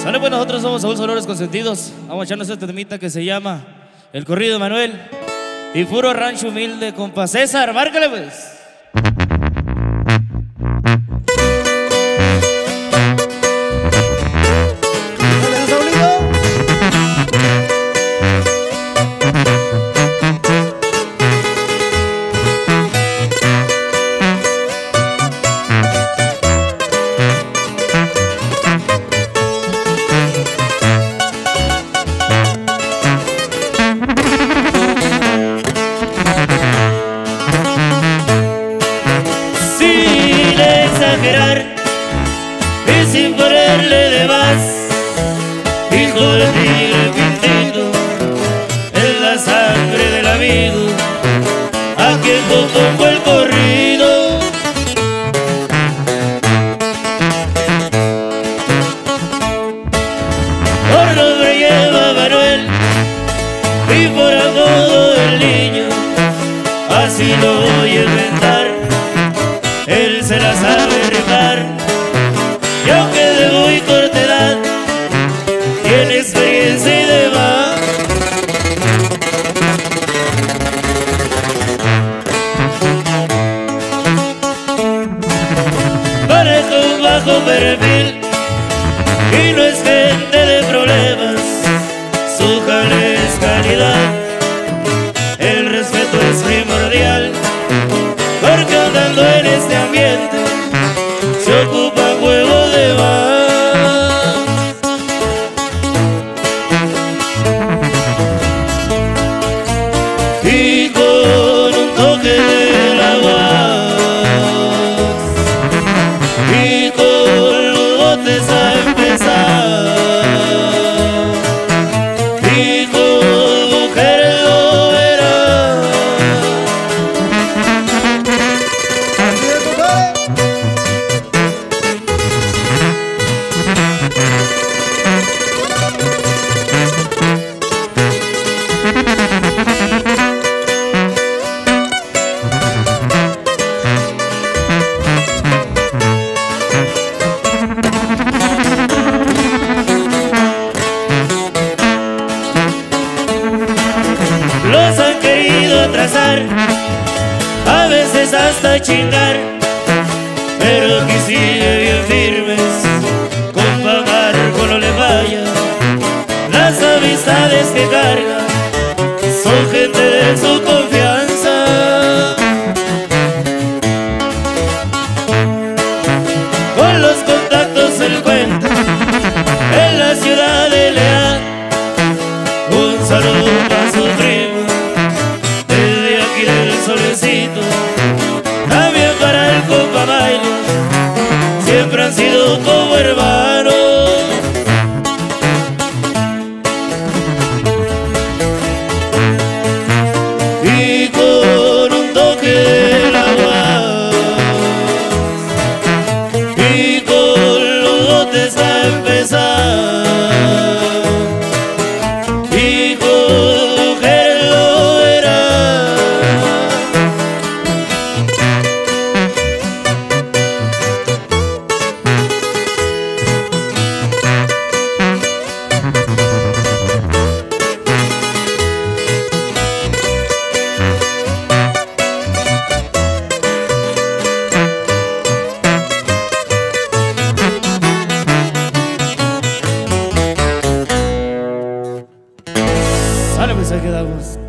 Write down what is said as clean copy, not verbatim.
Sale, pues nosotros somos Saúl Sonores Consentidos. Vamos a echarnos este temita que se llama El Corrido de Manuel. Y puro rancho humilde, compa César, márcale pues. Y sin ponerle de más, hijo de tigre pintito, en la sangre del amigo, a quien compongo el corrido. Por nombre lleva Manuel y por apodo el niño, así lo voy a inventar, él se la sabe rimar. Y aunque de muy corta edad tiene experiencia y demás, maneja un bajo perfil y no es gente de problemas, su jale es calidad, el respeto es primordial, porque andando en este ambiente se ocupa juego de más. Y con un toque de la guas y con los botes a empezar y con mujeres lo verás. Los han querido atrasar, a veces hasta chingar, pero aquí sigue bien firmes, compa Marco no le vaya. Las amistades que carga son gente de su confianza. Con los contactos él cuenta en la ciudad de León. Un saludo para su primo desde aquí del Solecito, también para el compa Bailo, siempre han sido como hermanos. Y con un toque de la guas y con los botes a empezar y con mujeres lo verás. Sale pues, ahí quedamos.